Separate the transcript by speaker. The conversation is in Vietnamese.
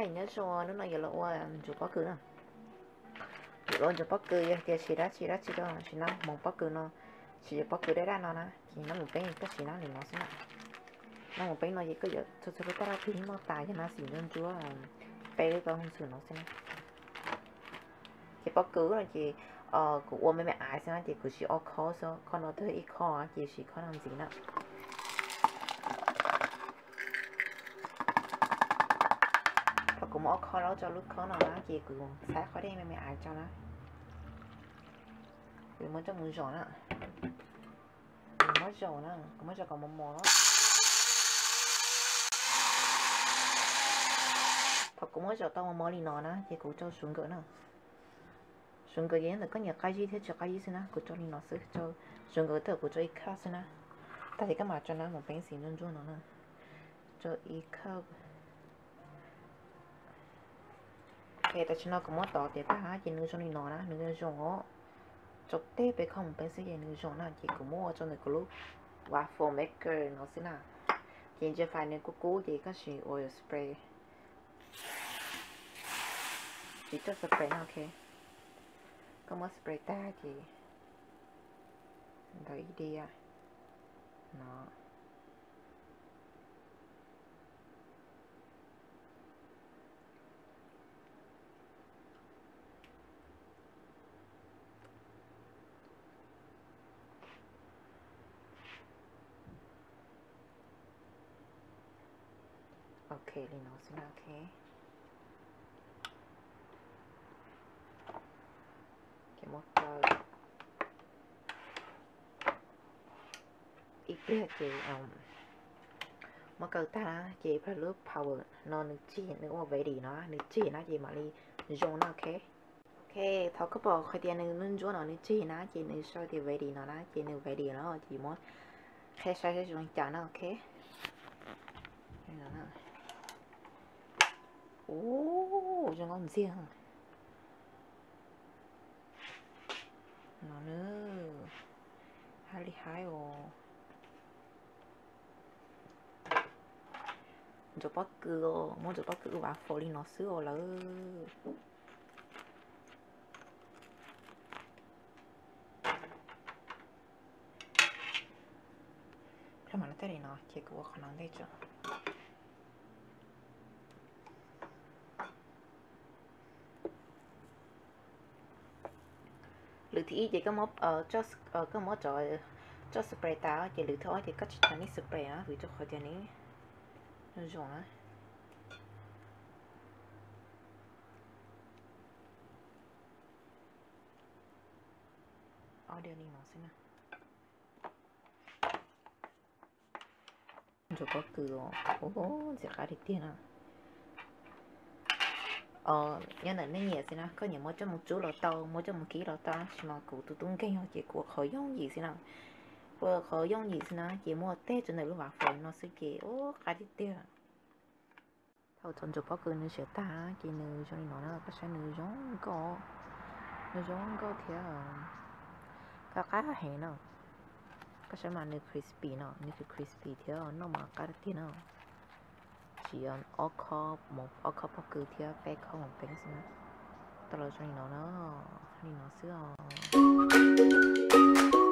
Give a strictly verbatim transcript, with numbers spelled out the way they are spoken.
Speaker 1: tay nhớ cho nó nói giờ là qua chụp bó cứ nè rồi chụp bó cứ thì chỉ đã chỉ đã chỉ đó chỉ nó một bó cứ nó chỉ chụp bó cứ đấy ra nó nè chỉ nó một bên cái chỉ nó thì nó sẽ nó một bên nó gì cứ giờ thật sự cái đó thì nó tài cho nó xỉn lên chúa bé cái không xử nó sẽ chỉ bó cứ là chỉ ờ của mấy mẹ ai sẽ chỉ cứ chỉ ở khó sao con nó tới ít khó chỉ chỉ khó làm gì nữa cũng có khó đó cho lúc khó nào đó chị cứ sát khỏi đây mẹ ai cho nó vì mới cho muốn giòn á mới giòn á cũng mới cho còn một món đó thật cũng mới cho tao một món đi nó đó chị cũng cho xuống cỡ nào xuống cỡ vậy là có nhiều cái gì thế cho cái gì xin á cũng cho đi nó xử cho xuống cỡ tự cũng cho ít khác xin á ta thì cái mà cho nó một bánh xì luôn luôn nó nè cho ít khác cái ta chỉ nó cũng mất tỏ thì ta há chỉ nửa cho nó nè nửa cho chụp tépไปkhôngเป็นสิ่งหนึ่งจงน่ะจีกูมั่วจนในกูรู้ waffle maker เนาะสินะจีจะไฟในกูกูจีก็ใช้ oil spray จีจะสเปรย์นะโอเคก็มาสเปรย์ตาจีได้อีเดียเนาะโอเคเลยเนาะสินะโอเคเก็บหมดเลยอีกเรื่องจีเอามาเกิดตาจีพระลูก power นอนนึกจีนึกว่าไว้ดีเนาะนึกจีนะจีมาลีจงนะโอเคโอเคเขาก็บอกคอยเตียนนึกนึกจวนเนาะนึกจีนะจีนึกชอบจีไว้ดีเนาะนะจีนึกไว้ดีแล้วจีมดแค่ใช้ใช้จงจานนะโอเคนี่นะ Ồ, cho ngon riêng nó nữa hai ly hai ồ cho bác cứ muốn cho bác cứ vào phổ đi nó sữa là cái mà nó tới đây nó chỉ có khả năng đây chứ lử thì chỉ có một ở cho ở có một trò cho spray táo chỉ lử thôi thì có chỉ cần spray á vì cho khỏi tiền ấy nó dùng á ở đây đi nó xem nào rồi có cửa ô sẽ khá được tiền à ờ nhân là nên nhẹ xin nào có những mỗi cho một chú lọ to mỗi cho một ký lọ to mà cụ tụi tung cây họ chỉ của khởi giống gì xin nào vừa khởi giống gì xin nào chỉ mua tết cho này lúc vào phơi nó sẽ kì ô khá đi tiêu thôi thằng chụp bao cười nữa sẽ ta chỉ nữa cho nên nó nó có sẽ nữa giống có nữa giống có thế à cái cái hẹn nào có sẽ mà nữa crispy nào nữa crispy thế nó mà cái tiền nào chỉ ở kho một ở kho bao cứ thì bé kho một bé xin á tao lo cho nó nó nó sữa